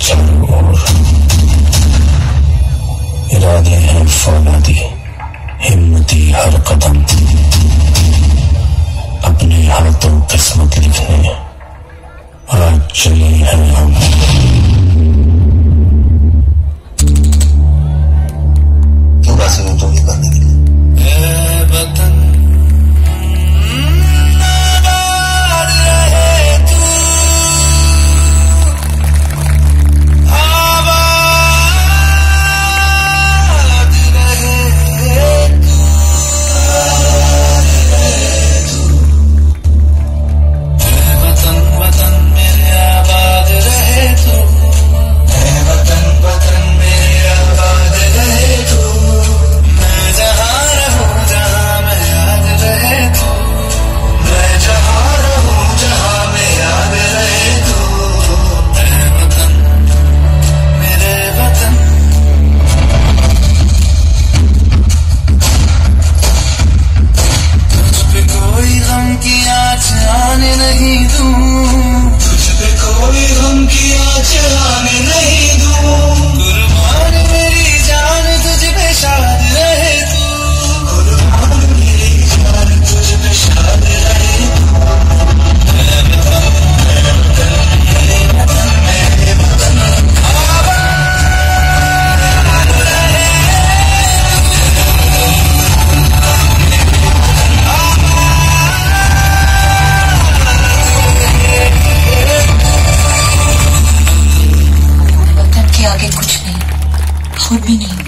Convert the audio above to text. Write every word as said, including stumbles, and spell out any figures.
चारों ओर इरादे हैं फौलादी, हिम्मती हर कदम, अपने हाथों किस्मत लिखने आज चले हैं हम। क्यों पैसे में तो नहीं करने के लिए वतन आने नहीं दूं, तुझ पे कोई गम की आँच आने नहीं दूं। कुर्बान मेरी जान तुझ पे शाद रहे तू, कुर्बान मेरी जान तुझ पे शाद रहे तू। मेरे वतन, मेरे वतन, मेरे वतन, मेरे वतन आगे कुछ नहीं, खुद भी नहीं।